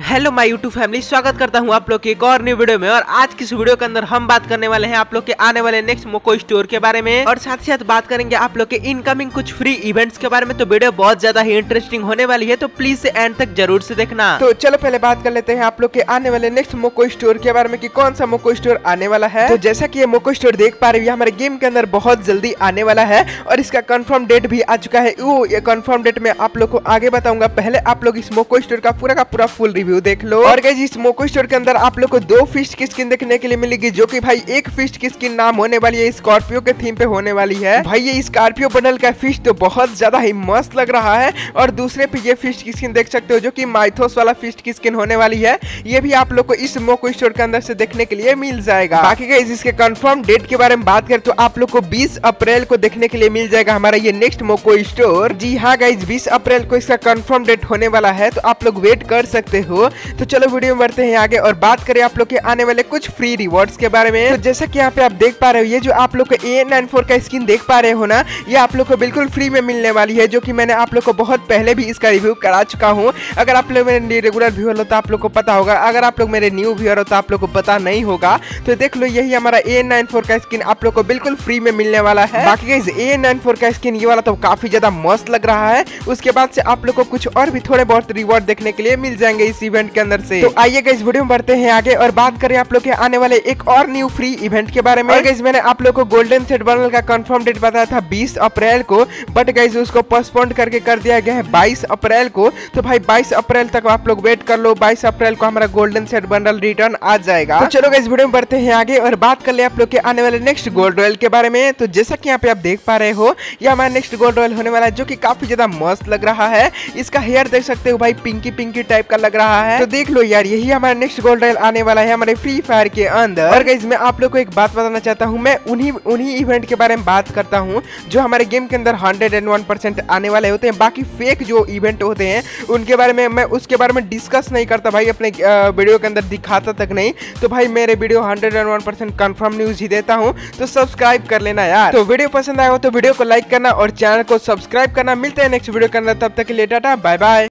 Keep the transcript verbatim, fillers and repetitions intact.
Hello my YouTube family, स्वागत करता हूं आप लोग की एक और न्यू वीडियो में। और आज की इस वीडियो के अंदर हम बात करने वाले हैं आप लोग के आने वाले नेक्स्ट मोको स्टोर के बारे में, और साथ ही साथ बात करेंगे आप लोग के इनकमिंग कुछ फ्री इवेंट्स के बारे में। तो वीडियो बहुत ज्यादा ही इंटरेस्टिंग होने वाली है, तो प्लीज से एंड तक जरूर से देखना। तो चलो पहले बात कर लेते हैं आप लोग के आने वाले नेक्स्ट मोको स्टोर के बारे में कि कौन सा मोको स्टोर आने वाला है। तो जैसा कि ये मोको स्टोर देख पा रहे हो, हमारे गेम के अंदर बहुत जल्दी आने वाला है और इसका कंफर्म डेट भी आ चुका है। वो ये कंफर्म डेट में आप लोग को आगे बताऊंगा। पहले आप लोग इस मोको स्टोर का पूरा का पूरा फुल रिव्यू देख लो। और गाइस, इस मोको स्टोर के अंदर आप लोग को दो फिस्ट की स्किन देखने के लिए मिलेगी, जो कि भाई एक फिस्ट की स्किन नाम होने वाली है स्कॉर्पियो के थीम पे होने वाली है। भाई ये स्कॉर्पियो बंडल का फिस्ट तो बहुत ज्यादा ही मस्त लग रहा है। और दूसरे पे ये फिस्ट की स्किन देख सकते हो, जो कि माइथोस वाला फिस्ट की स्किन होने वाली है। ये भी आप लोग को इस मोको स्टोर के अंदर से देखने के लिए मिल जाएगा। बाकी गाइस, इसके कंफर्म डेट के बारे में बात करें तो आप लोग को बीस अप्रैल को देखने के लिए मिल जाएगा हमारा ये नेक्स्ट मोको स्टोर। जी हाँ गाइस, बीस अप्रैल को इसका कंफर्म डेट होने वाला है, तो आप लोग वेट कर सकते हो। तो चलो वीडियो में बढ़ते हैं आगे और बात करें आप लोग के आने वाले कुछ फ्री रिवॉर्ड्स के बारे में। तो जैसा कि यहाँ पे आप देख पा रहे हो, ये जो आप लोग को ए नाइन फोर का स्किन देख पा रहे हो ना, ये आप लोग को बिल्कुल फ्री में मिलने वाली है, जो कि मैंने आप लोग को बहुत पहले भी इसका रिव्यू करा चुका हूँ। अगर आप लोग मेरे रेगुलर व्यूअर हो तो आप लोग को पता होगा, अगर आप लोग मेरे न्यू व्यूअर हो तो आप लोग को पता नहीं होगा। तो देख लो, यही हमारा ए नाइन फोर का स्किन आप लोग को बिल्कुल फ्री में मिलने वाला है। बाकी गाइस, ए नाइन फोर का स्किन ये वाला तो काफी ज्यादा मस्त लग रहा है। उसके बाद से आप लोग को कुछ और भी थोड़े बहुत रिवॉर्ड देखने के लिए मिल जाएंगे इस इवेंट के अंदर से। तो आइए गाइस, वीडियो में बढ़ते हैं आगे और बात करें आप लोग के आने वाले एक और न्यू फ्री इवेंट के बारे में। और गाइस, मैंने आप लोग को गोल्डन सेट बंडल का कंफर्म डेट बताया था बीस अप्रैल को, बट गाइस उसको पोस्टपोन करके कर दिया गया है बाईस अप्रैल को। तो भाई बाईस अप्रैल तक आप लोग वेट कर लो, बाईस अप्रैल को हमारा गोल्डन सेट बंडल रिटर्न आ जाएगा। तो चलो गाइस, वीडियो में बढ़ते हैं आगे और बात कर ले आप लोग के आने वाले नेक्स्ट गोल्ड रॉयल के बारे में। तो जैसा कि यहाँ पे आप देख पा रहे हो, ये हमारा नेक्स्ट गोल्ड रॉयल होने वाला है, जो कि काफी ज्यादा मस्त लग रहा है। इसका हेयर देख सकते हो भाई, पिंकी पिंकी टाइप का लग रहा है। तो देख लो यार, यही हमारा नेक्स्ट गोल्ड रॉयल आने वाला है हमारे फ्री फायर के अंदर। और गाइस, मैं आप लोग को एक बात बताना चाहता हूँ, मैं उन्हीं उन्हीं इवेंट के बारे में बात करता हूँ जो हमारे गेम के अंदर हंड्रेड एंड वन परसेंट आने वाले होते हैं। बाकी फेक जो इवेंट होते हैं उनके बारे में मैं उसके बारे में डिस्कस नहीं करता भाई, अपने वीडियो के अंदर दिखाता तक नहीं। तो भाई मेरे video hundred and one percent confirm news ही देता हूँ, तो सब्सक्राइब कर लेना यार। तो वीडियो पसंद आया हो तो वीडियो को लाइक करना और चैनल को सब्सक्राइब करना। मिलते हैं नेक्स्ट वीडियो के अंदर, तब तक के लिए टाटा बाय बाय।